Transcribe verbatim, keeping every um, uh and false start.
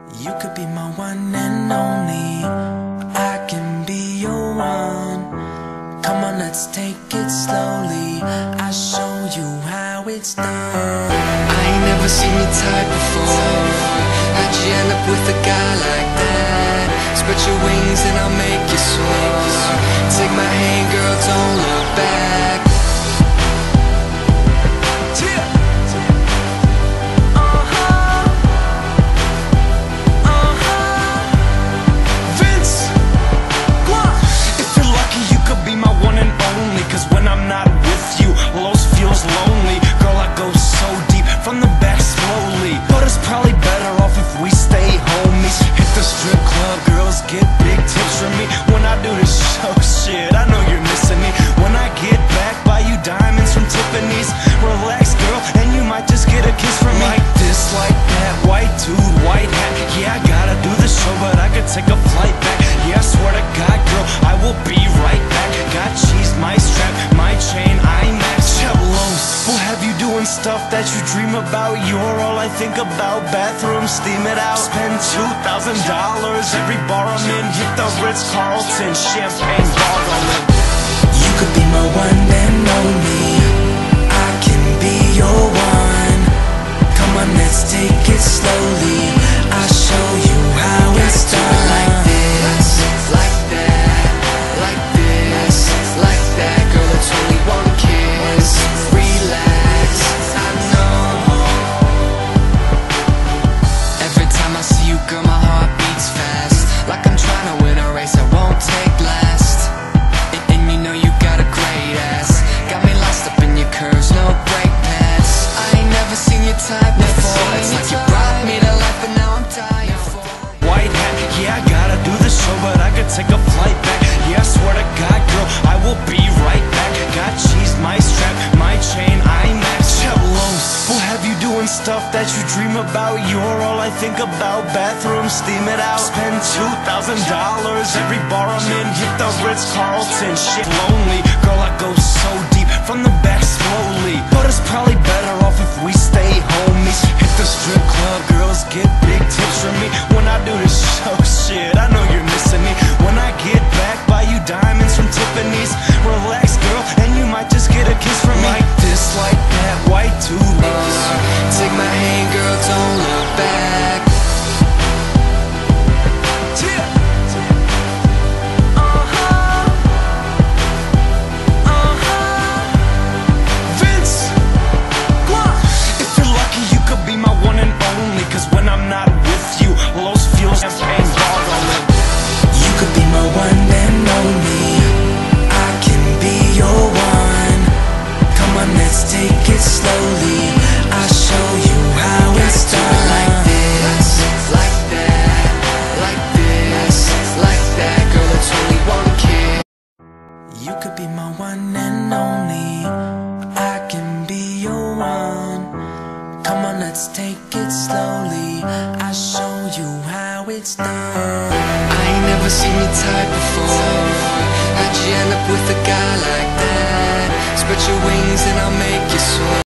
You could be my one and only, I can be your one. Come on, let's take it slowly, I'll show you how it's done. I ain't never seen your type before. How'd you end up with a guy like that? Spread your wings and I'll make you soar. Take my hand, girl, don't look back. Cause when I'm not with you, Los feels lonely. Girl, I go so deep, from the back slowly. But it's probably better off if we stay homies. Hit the strip club, girls get big tips from me. When I do this show, shit, I know you're missing me. When I get back, buy you diamonds from Tiffany's. Relax, girl, and you might just get a kiss from me. Like this, like that, white dude, white hat. Yeah, I gotta do the show, but I could take a flight back. Yeah, I swear to God, girl, I will be right back. Got cheese, my strap, my chain, I max Chablos. We'll have you doing stuff that you dream about. You're all I think about. Bathroom, steam it out. Spend two thousand dollars every bar I'm in. Hit the Ritz-Carlton, champagne bottling. You could be my one and only, I can be your one. Come on, let's take it slowly, I'll show you how it's done. Like this, like that, like this, like that. Girl, it's only one kiss. Relax, I know. Every time I see you, girl, my heart beats fast. Like I'm trying to win a race I won't take last. And, and you know you got a great ass. Got me lost up in your curves, no brake pads. I ain't never seen your type before. It's like you brought me to life, but now I'm tired for. White hat, yeah, I gotta do the show, but I could take a flight back. Yeah, I swear to God, girl, I will be right back. Got cheese, my strap, my chain, I max Chablos. We'll have you doing stuff that you dream about. You're all I think about. Bathroom, steam it out. Spend two thousand dollars every bar I'm in. Hit the Ritz-Carlton, shit lonely. Girl, I go so deep, from the back slowly. But it's probably better off if we stay homies. Hit the strip club, girls get big tips from me. When I do this show, shit, I know you're missing me. When I get back, buy you diamonds from Tiffany's. Relax, girl, and you might just get a kiss from me. Like this, like that, white dude. Uh, take my hand, girl, don't look back. Cause when I'm not with you, Los feels champagne bottling. You could be my one and only, I can be your one. Come on, let's take it slowly, I'll show you how it's done. Like this, like that, like this, like that. Girl, it's only one kiss. You could be my one and only, I can be your one. Come on, let's take it slowly, I'll show you how it's done. I ain't never seen your type before. How'd you end up with a guy like that? Spread your wings and I'll make you soar.